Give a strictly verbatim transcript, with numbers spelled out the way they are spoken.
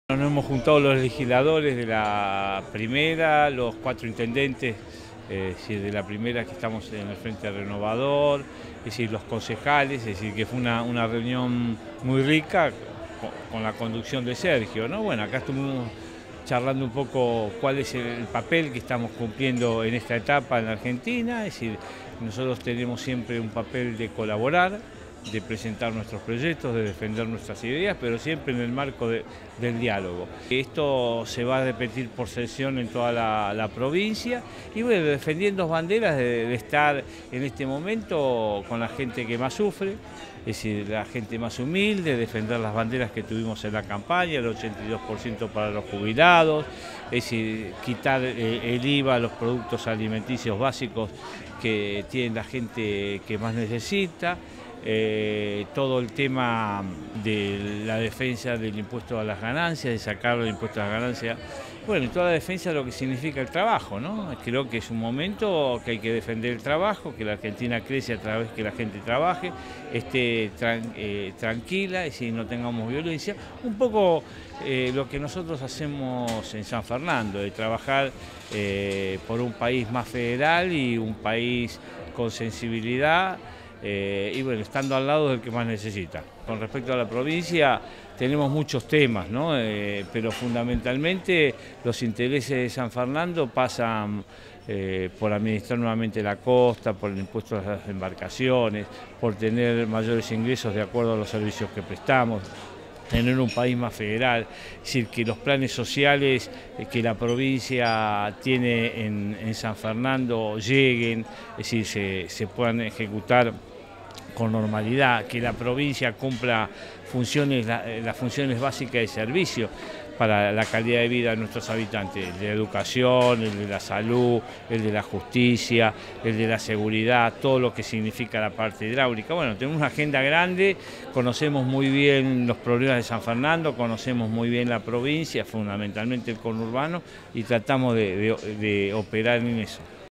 Nos hemos juntado los legisladores de la primera, los cuatro intendentes eh, es decir, de la primera que estamos en el Frente Renovador, es decir, los concejales, es decir, que fue una, una reunión muy rica con, con la conducción de Sergio, ¿no? Bueno, acá estuvimos charlando un poco cuál es el papel que estamos cumpliendo en esta etapa en la Argentina, es decir, nosotros tenemos siempre un papel de colaborar, de presentar nuestros proyectos, de defender nuestras ideas, pero siempre en el marco de, del diálogo. Esto se va a repetir por sesión en toda la, la provincia y bueno, defendiendo banderas de, de estar en este momento con la gente que más sufre, es decir, la gente más humilde, defender las banderas que tuvimos en la campaña, el ochenta y dos por ciento para los jubilados, es decir, quitar el I V A a los productos alimenticios básicos que tiene la gente que más necesita. Eh, todo el tema de la defensa del impuesto a las ganancias, de sacar el impuesto a las ganancias, bueno, y toda la defensa de lo que significa el trabajo, ¿no? Creo que es un momento que hay que defender el trabajo, que la Argentina crece a través de que la gente trabaje, esté tran, eh, tranquila y si no tengamos violencia. Un poco eh, lo que nosotros hacemos en San Fernando, de trabajar eh, por un país más federal y un país con sensibilidad. Eh, y bueno, estando al lado del que más necesita. Con respecto a la provincia, tenemos muchos temas, ¿no? Eh, pero fundamentalmente los intereses de San Fernando pasan eh, por administrar nuevamente la costa, por el impuesto a las embarcaciones, por tener mayores ingresos de acuerdo a los servicios que prestamos, tener un país más federal, es decir, que los planes sociales que la provincia tiene en, en San Fernando lleguen, es decir, se, se puedan ejecutar con normalidad, que la provincia cumpla funciones, las funciones básicas de servicio para la calidad de vida de nuestros habitantes, el de la educación, el de la salud, el de la justicia, el de la seguridad, todo lo que significa la parte hidráulica. Bueno, tenemos una agenda grande, conocemos muy bien los problemas de San Fernando, conocemos muy bien la provincia, fundamentalmente el conurbano, y tratamos de, de, de operar en eso.